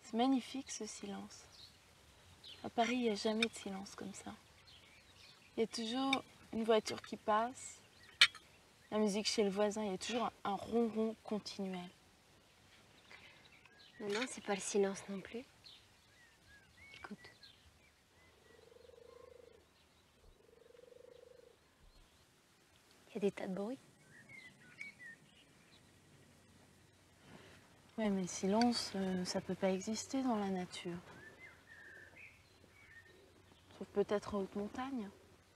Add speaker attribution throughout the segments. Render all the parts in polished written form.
Speaker 1: C'est magnifique ce silence. À Paris, il n'y a jamais de silence comme ça. Il y a toujours une voiture qui passe, la musique chez le voisin, il y a toujours un ronron continuel.
Speaker 2: Non, c'est pas le silence non plus. Écoute. Il y a des tas de bruits.
Speaker 1: Ouais, mais le silence, ça peut pas exister dans la nature. Sauf peut-être en haute montagne.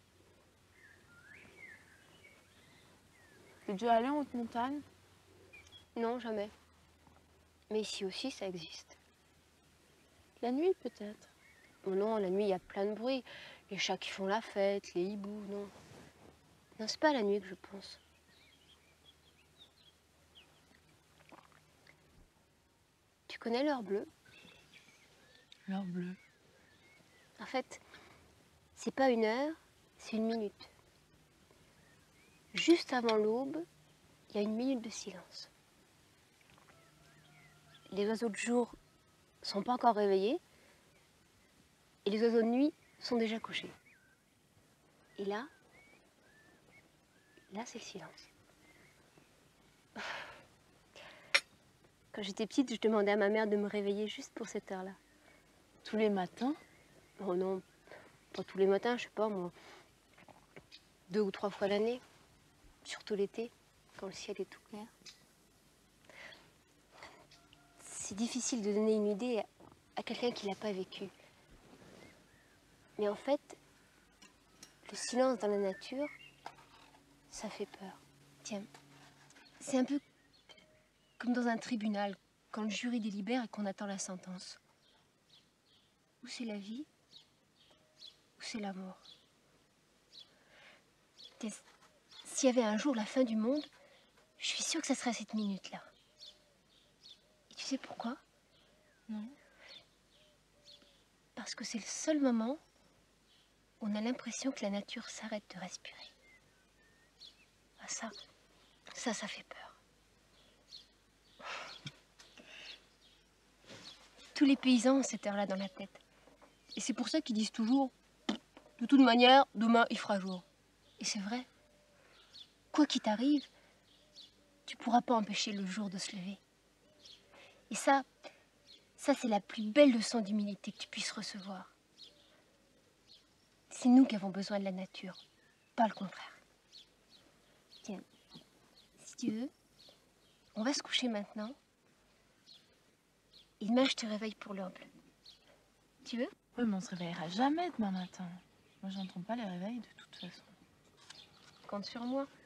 Speaker 1: T'es déjà allé en haute montagne?
Speaker 2: Non, jamais. Mais ici aussi, ça existe.
Speaker 1: La nuit, peut-être.
Speaker 2: Oh non, la nuit, il y a plein de bruit. Les chats qui font la fête, les hiboux, non. Non, c'est pas la nuit que je pense. Tu connais l'heure bleue?
Speaker 1: L'heure bleue.
Speaker 2: En fait, c'est pas une heure, c'est une minute. Juste avant l'aube, il y a une minute de silence. Les oiseaux de jour sont pas encore réveillés et les oiseaux de nuit sont déjà couchés. Et là c'est le silence. Quand j'étais petite, je demandais à ma mère de me réveiller juste pour cette heure-là.
Speaker 1: Tous les matins?
Speaker 2: Oh non, pas tous les matins, je sais pas moi. 2 ou 3 fois l'année, surtout l'été, quand le ciel est tout clair. C'est difficile de donner une idée à quelqu'un qui l'a pas vécu. Mais en fait, le silence dans la nature, ça fait peur. Tiens, c'est un peu comme dans un tribunal, quand le jury délibère et qu'on attend la sentence. Ou c'est la vie, ou c'est la mort. Tiens, s'il y avait un jour la fin du monde, je suis sûre que ça serait à cette minute-là. Et tu sais pourquoi?
Speaker 1: Non.
Speaker 2: Parce que c'est le seul moment où on a l'impression que la nature s'arrête de respirer. Ah ça fait peur. Tous les paysans ont cette heure-là dans la tête. Et c'est pour ça qu'ils disent toujours, de toute manière, demain il fera jour. Et c'est vrai. Quoi qu'il t'arrive, tu pourras pas empêcher le jour de se lever. Et ça c'est la plus belle leçon d'humilité que tu puisses recevoir. C'est nous qui avons besoin de la nature, pas le contraire. Tiens, si tu veux, on va se coucher maintenant. Et demain, je te réveille pour l'heure bleue. Tu veux?
Speaker 1: Oui, mais on se réveillera jamais demain matin. Moi, j'entends pas les réveils de toute façon.
Speaker 2: Compte sur moi.